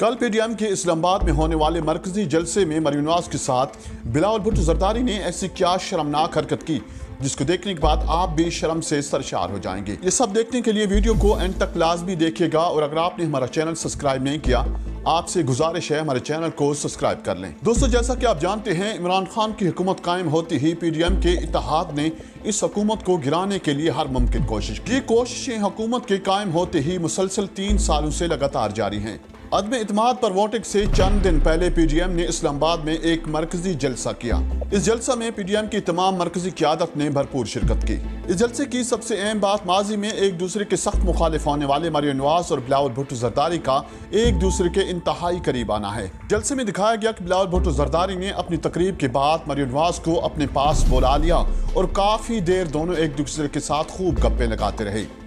कल पीडीएम के इस्लामाबाद में होने वाले मरकजी जलसे में मरियम नवाज के साथ बिलावल भुट्टो जरदारी ने ऐसी क्या शर्मनाक हरकत की जिसको देखने के बाद आप भी शर्म से सरशार हो जाएंगे। ये सब देखने के लिए वीडियो को एंड तक लाजमी देखिएगा और अगर आपने हमारा चैनल सब्सक्राइब नहीं किया आपसे गुजारिश है हमारे चैनल को सब्सक्राइब कर लें। दोस्तों, जैसा कि आप जानते हैं, इमरान खान की हुकूमत कायम होती ही पीडीएम के इत्तेहाद ने इस हुकूमत को गिराने के लिए हर मुमकिन कोशिश की। ये कोशिशें हुकूमत के कायम होते ही मुसलसल 3 सालों से लगातार जारी हैं। अदम इत्मीनाद पर वोटिंग से चंद दिन पहले पीडीएम ने इस्लामाबाद में एक मरकजी जलसा किया। इस जलसा में पीडीएम की तमाम मरकजी क़यादत ने भरपूर शिरकत की। इस जलसे की सबसे अहम बात माजी में एक दूसरे के सख्त मुखालिफ होने वाले मरियम नवाज और बिलावल भुट्टो जरदारी का एक दूसरे के इंतहाई करीब आना है। जलसे में दिखाया गया कि बिलावल भुट्टो जरदारी ने अपनी तकरीब के बाद मरियम नवाज को अपने पास बुला लिया और काफी देर दोनों एक दूसरे के साथ खूब गप्पे लगाते रहे।